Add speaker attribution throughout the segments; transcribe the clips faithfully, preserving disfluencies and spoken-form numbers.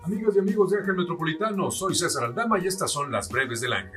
Speaker 1: Amigas y amigos de Ángel Metropolitano, soy César Aldama y estas son las breves del Ángel.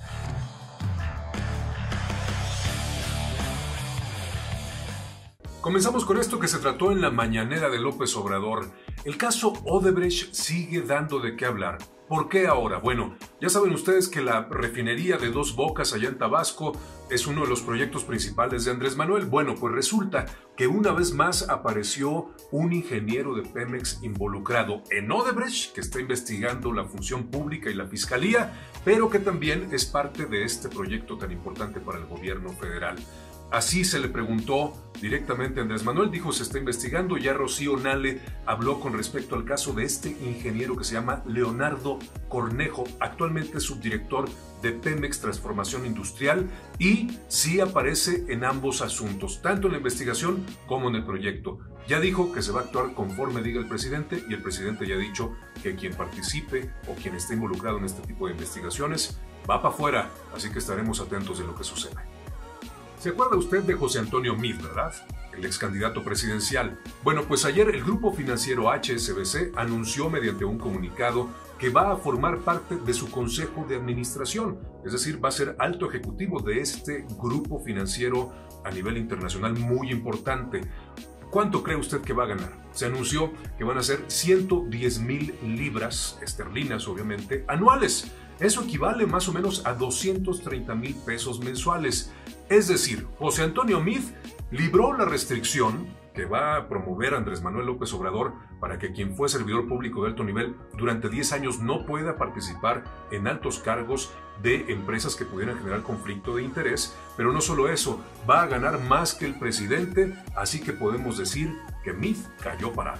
Speaker 1: Comenzamos con esto que se trató en la mañanera de López Obrador. El caso Odebrecht sigue dando de qué hablar. ¿Por qué ahora? Bueno, ya saben ustedes que la refinería de Dos Bocas allá en Tabasco es uno de los proyectos principales de Andrés Manuel. Bueno, pues resulta que una vez más apareció un ingeniero de Pemex involucrado en Odebrecht, que está investigando la función pública y la fiscalía, pero que también es parte de este proyecto tan importante para el gobierno federal. Así se le preguntó directamente a Andrés Manuel, dijo se está investigando. Ya Rocío Nale habló con respecto al caso de este ingeniero que se llama Leonardo Cornejo, actualmente subdirector de Pemex Transformación Industrial, y sí aparece en ambos asuntos, tanto en la investigación como en el proyecto. Ya dijo que se va a actuar conforme diga el presidente, y el presidente ya ha dicho que quien participe o quien esté involucrado en este tipo de investigaciones va para afuera, así que estaremos atentos de lo que suceda. ¿Se acuerda usted de José Antonio Meade, verdad? El ex candidato presidencial. Bueno, pues ayer el grupo financiero H S B C anunció mediante un comunicado que va a formar parte de su consejo de administración, es decir, va a ser alto ejecutivo de este grupo financiero a nivel internacional muy importante. ¿Cuánto cree usted que va a ganar? Se anunció que van a ser ciento diez mil libras esterlinas, obviamente, anuales. Eso equivale más o menos a doscientos treinta mil pesos mensuales. Es decir, José Antonio Meade libró la restricción que va a promover Andrés Manuel López Obrador para que quien fue servidor público de alto nivel durante diez años no pueda participar en altos cargos de empresas que pudieran generar conflicto de interés. Pero no solo eso, va a ganar más que el presidente, así que podemos decir que Meade cayó parado.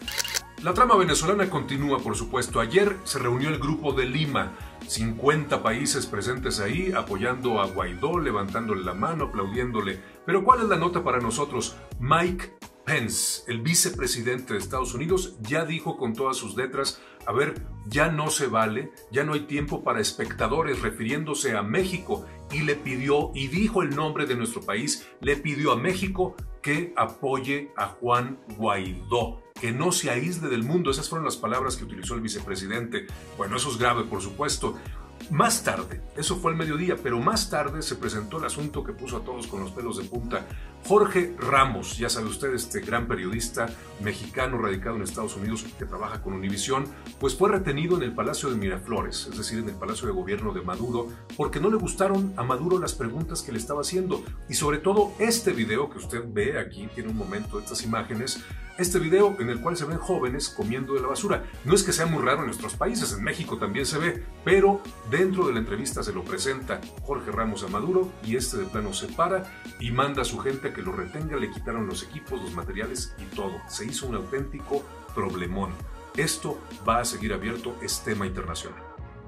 Speaker 1: La trama venezolana continúa, por supuesto. Ayer se reunió el Grupo de Lima, cincuenta países presentes ahí, apoyando a Guaidó, levantándole la mano, aplaudiéndole. Pero ¿cuál es la nota para nosotros? Mike Pence, el vicepresidente de Estados Unidos, ya dijo con todas sus letras, a ver, ya no se vale, ya no hay tiempo para espectadores, refiriéndose a México, y le pidió, y dijo el nombre de nuestro país, le pidió a México que apoye a Juan Guaidó, que no se aísle del mundo. Esas fueron las palabras que utilizó el vicepresidente. Bueno, eso es grave, por supuesto. Más tarde, eso fue al mediodía, pero más tarde se presentó el asunto que puso a todos con los pelos de punta. Jorge Ramos, ya sabe usted, este gran periodista mexicano radicado en Estados Unidos que trabaja con Univisión, pues fue retenido en el Palacio de Miraflores, es decir, en el Palacio de Gobierno de Maduro, porque no le gustaron a Maduro las preguntas que le estaba haciendo. Y sobre todo este video que usted ve aquí, tiene un momento de estas imágenes, este video en el cual se ven jóvenes comiendo de la basura. No es que sea muy raro en nuestros países, en México también se ve, pero dentro de la entrevista se lo presenta Jorge Ramos a Maduro y este de plano se para y manda a su gente a que lo retenga. Le quitaron los equipos, los materiales y todo. Se hizo un auténtico problemón. Esto va a seguir abierto, es tema internacional.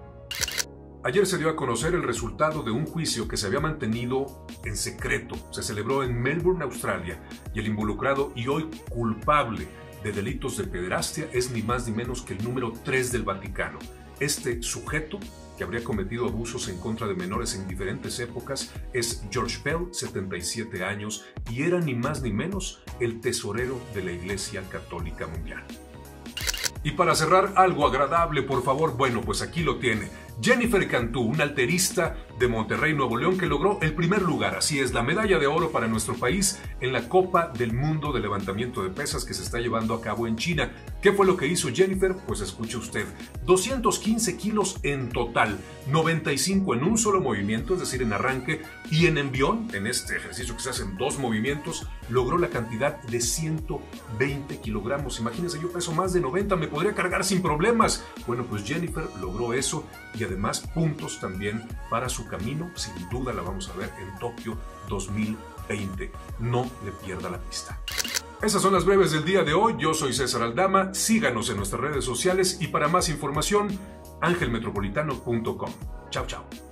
Speaker 1: Ayer se dio a conocer el resultado de un juicio que se había mantenido en secreto. Se celebró en Melbourne, Australia, y el involucrado y hoy culpable de delitos de pederastia es ni más ni menos que el número tres del Vaticano. Este sujeto, que habría cometido abusos en contra de menores en diferentes épocas, es George Pell, setenta y siete años, y era ni más ni menos el tesorero de la Iglesia Católica Mundial. Y para cerrar, algo agradable, por favor, bueno, pues aquí lo tiene. Jennifer Cantú, una alterista de Monterrey, Nuevo León, que logró el primer lugar, así es, la medalla de oro para nuestro país en la Copa del Mundo de Levantamiento de Pesas que se está llevando a cabo en China. ¿Qué fue lo que hizo Jennifer? Pues escuche usted, doscientos quince kilos en total, noventa y cinco en un solo movimiento, es decir, en arranque, y en envión, en este ejercicio que se hace en dos movimientos, logró la cantidad de ciento veinte kilogramos. Imagínense, yo peso más de noventa, me podría cargar sin problemas. Bueno, pues Jennifer logró eso y además puntos también para su camino. Sin duda la vamos a ver en Tokio dos mil veinte. No le pierda la pista. Esas son las breves del día de hoy. Yo soy César Aldama. Síganos en nuestras redes sociales y para más información, ángel metropolitano punto com. Chao, chao.